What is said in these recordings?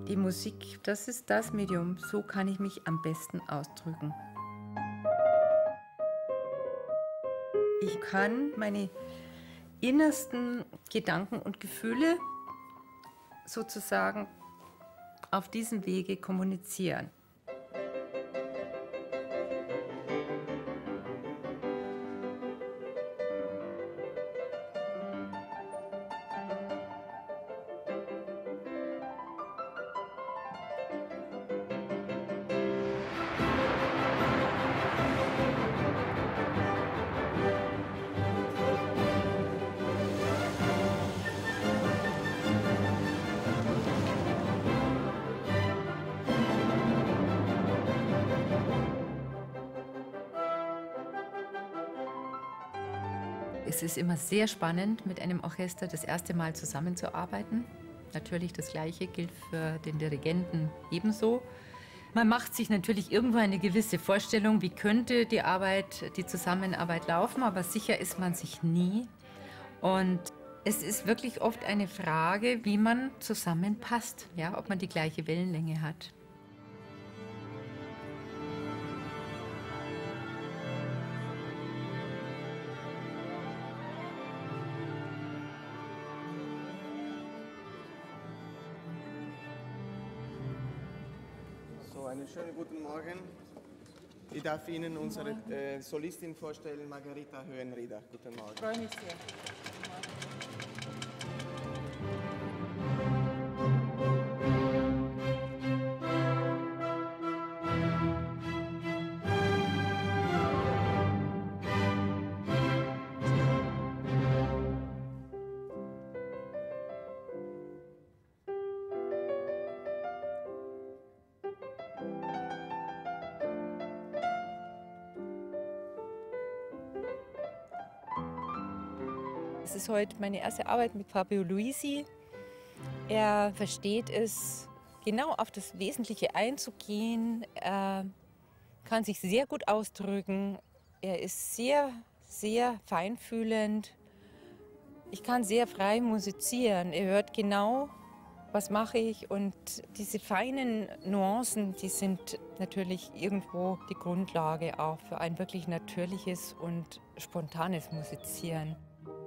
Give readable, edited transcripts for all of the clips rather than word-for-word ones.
Die Musik, das ist das Medium, so kann ich mich am besten ausdrücken. Ich kann meine innersten Gedanken und Gefühle sozusagen auf diesem Wege kommunizieren. Es ist immer sehr spannend, mit einem Orchester das erste Mal zusammenzuarbeiten. Natürlich das Gleiche gilt für den Dirigenten ebenso. Man macht sich natürlich irgendwo eine gewisse Vorstellung, wie könnte die Zusammenarbeit laufen, aber sicher ist man sich nie. Und es ist wirklich oft eine Frage, wie man zusammenpasst, ja, ob man die gleiche Wellenlänge hat. Einen schönen guten Morgen. Ich darf Ihnen unsere Solistin vorstellen, Margarita Höhenrieder. Guten Morgen. Ich freue mich sehr. Es ist heute meine erste Arbeit mit Fabio Luisi. Er versteht es, genau auf das Wesentliche einzugehen. Er kann sich sehr gut ausdrücken. Er ist sehr, sehr feinfühlend. Ich kann sehr frei musizieren. Er hört genau, was mache ich. Und diese feinen Nuancen, die sind natürlich irgendwo die Grundlage auch für ein wirklich natürliches und spontanes Musizieren.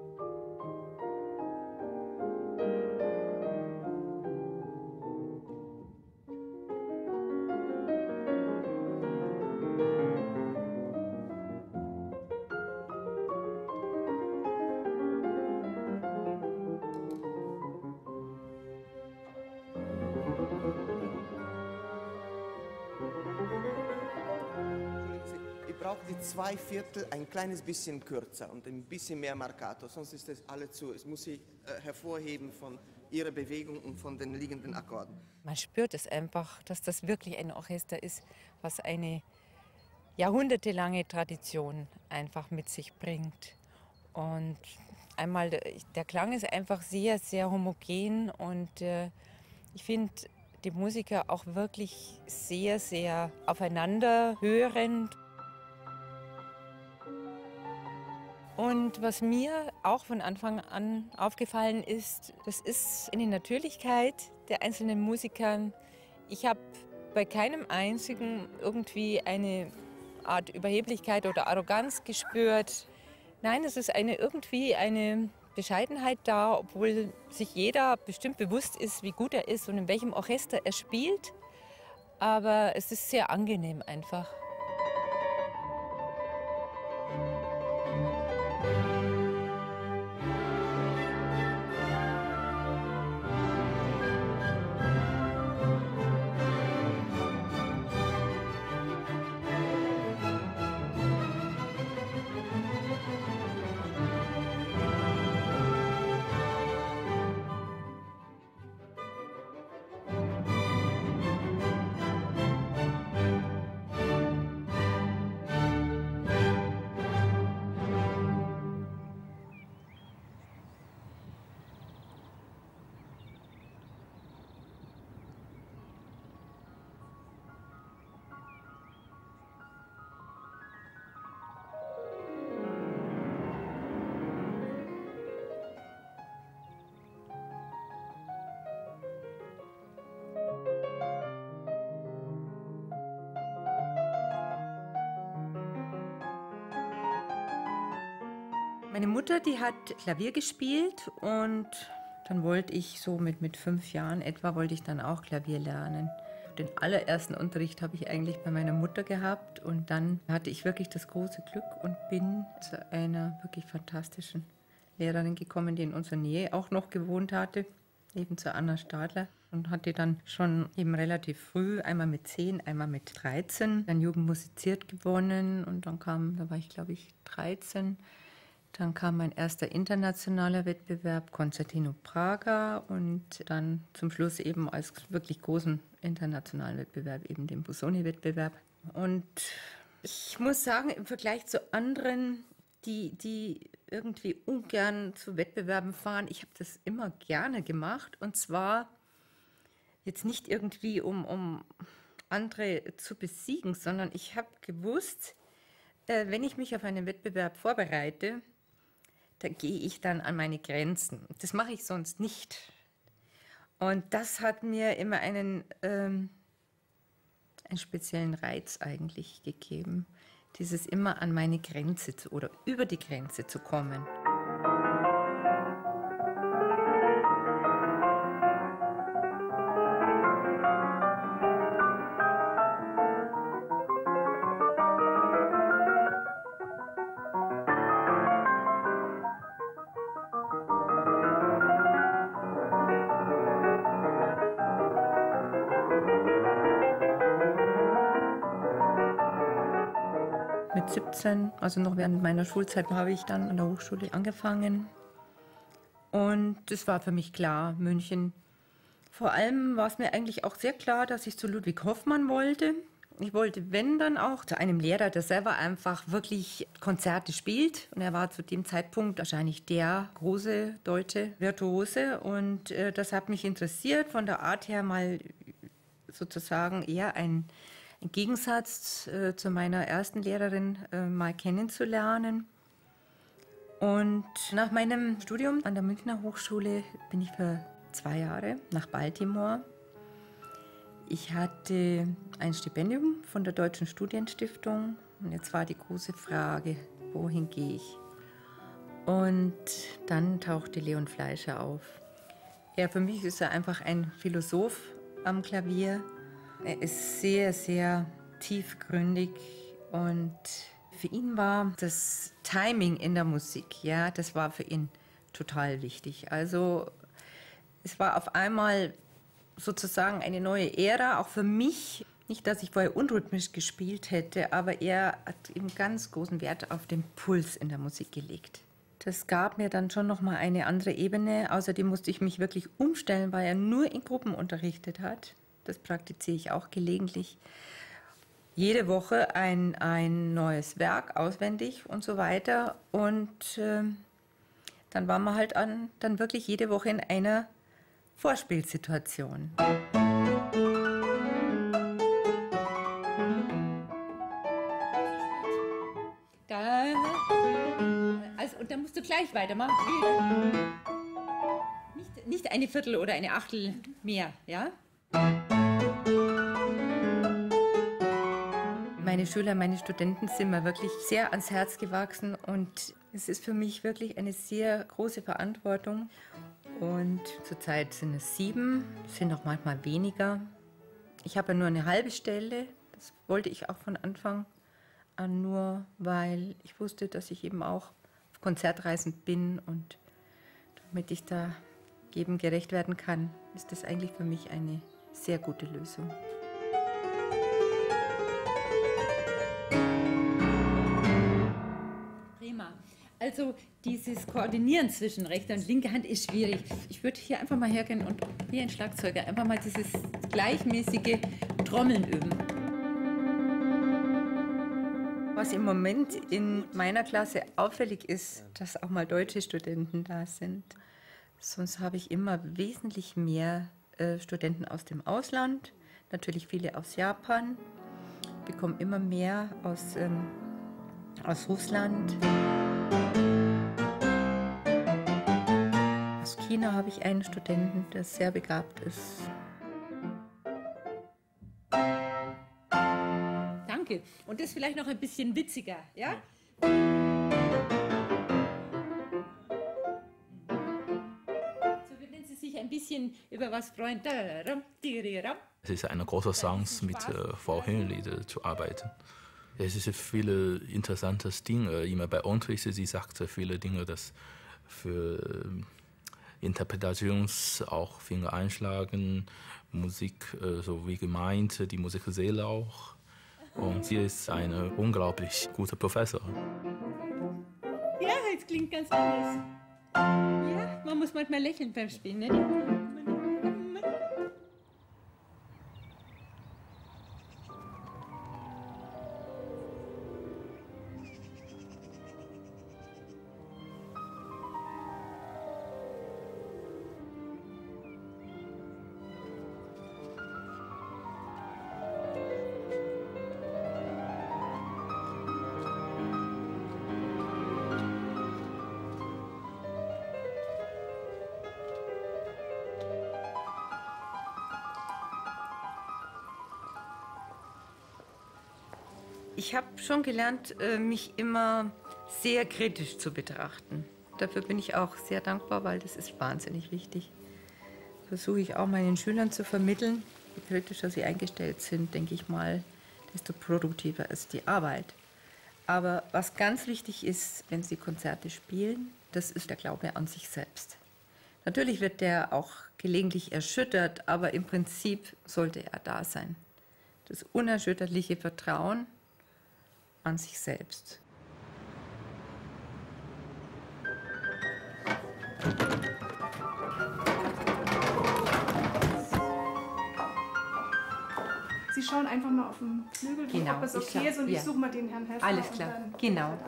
Ich brauche die 2/4 ein kleines bisschen kürzer und ein bisschen mehr Marcato, sonst ist das alles zu. Es muss sich hervorheben von Ihrer Bewegung und von den liegenden Akkorden. Man spürt es einfach, dass das wirklich ein Orchester ist, was eine jahrhundertelange Tradition einfach mit sich bringt. Und einmal, der Klang ist einfach sehr, sehr homogen und ich finde die Musiker auch wirklich sehr, sehr aufeinander hörend. Und was mir auch von Anfang an aufgefallen ist, das ist eine Natürlichkeit der einzelnen Musiker. Ich habe bei keinem einzigen irgendwie eine Art Überheblichkeit oder Arroganz gespürt. Nein, es ist irgendwie eine Bescheidenheit da, obwohl sich jeder bestimmt bewusst ist, wie gut er ist und in welchem Orchester er spielt. Aber es ist sehr angenehm einfach. Meine Mutter, die hat Klavier gespielt und dann wollte ich so mit 5 Jahren etwa, wollte ich dann auch Klavier lernen. Den allerersten Unterricht habe ich eigentlich bei meiner Mutter gehabt und dann hatte ich wirklich das große Glück und bin zu einer wirklich fantastischen Lehrerin gekommen, die in unserer Nähe auch noch gewohnt hatte, eben zu Anna Stadler. Und hatte dann schon eben relativ früh, einmal mit 10, einmal mit 13, dann Jugend musiziert gewonnen. Und dann da war ich glaube ich 13, dann kam mein erster internationaler Wettbewerb, Concertino Praga. Und dann zum Schluss eben als wirklich großen internationalen Wettbewerb, eben den Busoni-Wettbewerb. Und ich muss sagen, im Vergleich zu anderen, die irgendwie ungern zu Wettbewerben fahren, ich habe das immer gerne gemacht. Und zwar jetzt nicht irgendwie, um andere zu besiegen, sondern ich habe gewusst, wenn ich mich auf einen Wettbewerb vorbereite, da gehe ich dann an meine Grenzen. Das mache ich sonst nicht. Und das hat mir immer einen speziellen Reiz eigentlich gegeben, dieses immer an meine Grenze oder über die Grenze zu kommen. Mit 17, also noch während meiner Schulzeit, habe ich dann an der Hochschule angefangen. Und es war für mich klar, München. Vor allem war es mir eigentlich auch sehr klar, dass ich zu Ludwig Hoffmann wollte. Ich wollte, wenn dann auch, zu einem Lehrer, der selber einfach wirklich Konzerte spielt. Und er war zu dem Zeitpunkt wahrscheinlich der große deutsche Virtuose. Und das hat mich interessiert, von der Art her mal sozusagen eher ein Gegensatz zu meiner ersten Lehrerin mal kennenzulernen. Und nach meinem Studium an der Münchner Hochschule bin ich für 2 Jahre nach Baltimore. Ich hatte ein Stipendium von der Deutschen Studienstiftung und jetzt war die große Frage, wohin gehe ich? Und dann tauchte Leon Fleischer auf. Für mich ist er einfach ein Philosoph am Klavier. Er ist sehr, sehr tiefgründig und für ihn war das Timing in der Musik, ja, das war für ihn total wichtig. Also es war auf einmal sozusagen eine neue Ära, auch für mich. Nicht, dass ich vorher unrhythmisch gespielt hätte, aber er hat eben ganz großen Wert auf den Puls in der Musik gelegt. Das gab mir dann schon noch mal eine andere Ebene. Außerdem musste ich mich wirklich umstellen, weil er nur in Gruppen unterrichtet hat. Das praktiziere ich auch gelegentlich. Jede Woche ein neues Werk auswendig und so weiter. Und dann waren wir halt dann wirklich jede Woche in einer Vorspielsituation. Und dann musst du gleich weitermachen. Nicht eine Viertel oder eine Achtel mehr, ja? Meine Schüler, meine Studenten sind mir wirklich sehr ans Herz gewachsen und es ist für mich wirklich eine sehr große Verantwortung. Und zurzeit sind es 7, sind auch manchmal weniger. Ich habe ja nur eine halbe Stelle, das wollte ich auch von Anfang an nur, weil ich wusste, dass ich eben auch auf Konzertreisen bin und damit ich da jedem gerecht werden kann, ist das eigentlich für mich eine sehr gute Lösung. Prima. Also dieses Koordinieren zwischen rechter und linker Hand ist schwierig. Ich würde hier einfach mal hergehen und wie ein Schlagzeuger einfach mal dieses gleichmäßige Trommeln üben. Was im Moment in meiner Klasse auffällig ist, dass auch mal deutsche Studenten da sind. Sonst habe ich immer wesentlich mehr Studenten aus dem Ausland, natürlich viele aus Japan, bekomme immer mehr aus Russland. Aus China habe ich einen Studenten, der sehr begabt ist. Danke. Und das vielleicht noch ein bisschen witziger, ja? bisschen über was freuen. Es ist eine große Chance, mit Frau Höhenlied zu arbeiten. Es ist viele interessante Dinge. Immer bei Unterricht, sie sagte viele Dinge, das für Interpretations auch Finger einschlagen, Musik, so wie gemeint, die Musikseele auch. Und sie ist eine unglaublich gute Professorin. Ja, es klingt ganz anders. Ja, man muss manchmal lächeln beim Spielen, ne? Ich habe schon gelernt, mich immer sehr kritisch zu betrachten. Dafür bin ich auch sehr dankbar, weil das ist wahnsinnig wichtig. Versuche ich auch meinen Schülern zu vermitteln. Je kritischer sie eingestellt sind, denke ich mal, desto produktiver ist die Arbeit. Aber was ganz wichtig ist, wenn sie Konzerte spielen, das ist der Glaube an sich selbst. Natürlich wird der auch gelegentlich erschüttert, aber im Prinzip sollte er da sein. Das unerschütterliche Vertrauen an sich selbst. Sie schauen einfach mal auf den Flügel, Genau, ob es okay ist, und ich suche mal den Herrn Heffner. Alles klar, genau.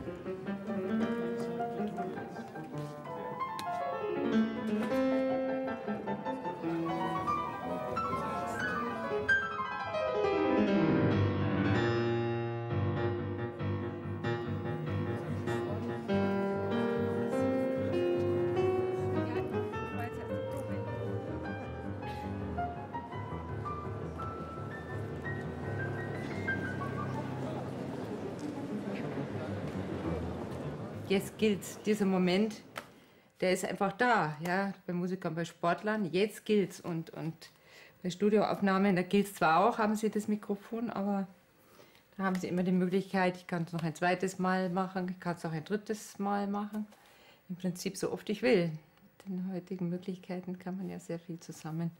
Jetzt gilt dieser Moment, der ist einfach da, ja, bei Musikern, bei Sportlern, jetzt gilt's. Und bei Studioaufnahmen, da gilt's zwar auch, haben sie das Mikrofon, aber da haben sie immer die Möglichkeit, ich kann es noch ein zweites Mal machen, ich kann es auch ein drittes Mal machen. Im Prinzip so oft ich will. Mit den heutigen Möglichkeiten kann man ja sehr viel zusammenschneiden.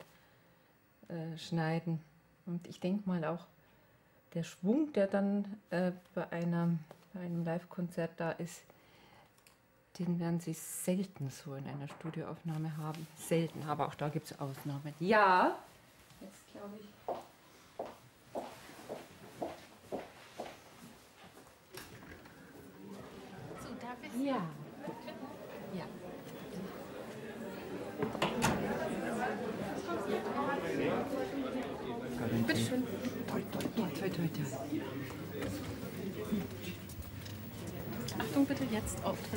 Und ich denke mal auch, der Schwung, der dann bei einem Live-Konzert da ist, den werden Sie selten so in einer Studioaufnahme haben. Selten, aber auch da gibt es Ausnahmen. Ja, jetzt glaube ich. So, darf ich? Ja. Ja. Bitte schön. Toi, toi, toi, toi, toi, toi. Achtung bitte, jetzt Auftritt.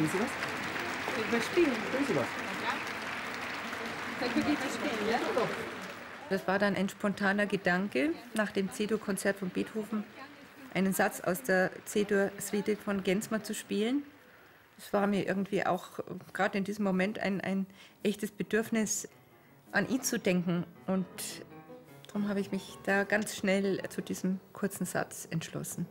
Spielen Sie was? Überspielen. Spielen Sie was? Dann könnt ihr überspielen, ja? Das war dann ein spontaner Gedanke nach dem C-Dur-Konzert von Beethoven, einen Satz aus der C-Dur-Suite von Gensmer zu spielen. Es war mir irgendwie auch gerade in diesem Moment ein echtes Bedürfnis, an ihn zu denken. Und darum habe ich mich da ganz schnell zu diesem kurzen Satz entschlossen.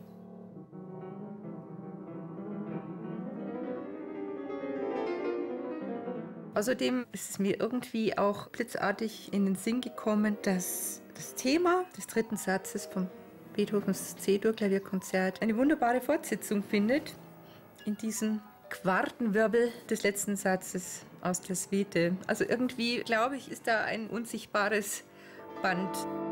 Außerdem ist es mir irgendwie auch blitzartig in den Sinn gekommen, dass das Thema des dritten Satzes von Beethovens C-Dur-Klavierkonzert eine wunderbare Fortsetzung findet in diesem Quartenwirbel des letzten Satzes aus der Suite. Also irgendwie, glaube ich, ist da ein unsichtbares Band.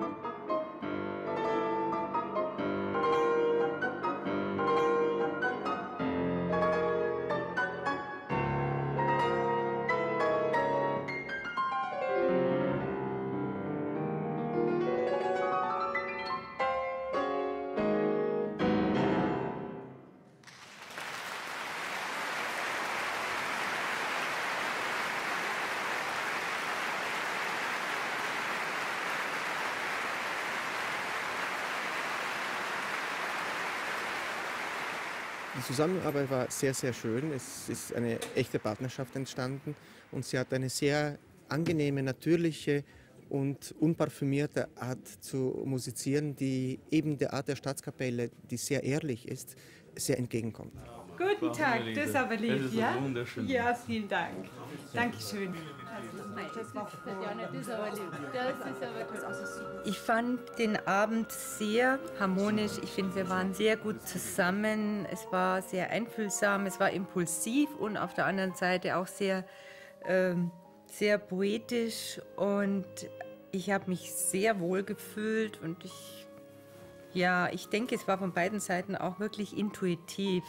Die Zusammenarbeit war sehr, sehr schön. Es ist eine echte Partnerschaft entstanden und sie hat eine sehr angenehme, natürliche und unparfümierte Art zu musizieren, die eben der Art der Staatskapelle, die sehr ehrlich ist, sehr entgegenkommt. Guten Tag, das ist aber lieb, Das ist ja? wunderschön. Ja, vielen Dank. Dankeschön. Ich fand den Abend sehr harmonisch. Ich finde, wir waren sehr gut zusammen. Es war sehr einfühlsam, es war impulsiv und auf der anderen Seite auch sehr, sehr poetisch. Und ich habe mich sehr wohl gefühlt und ich denke, es war von beiden Seiten auch wirklich intuitiv.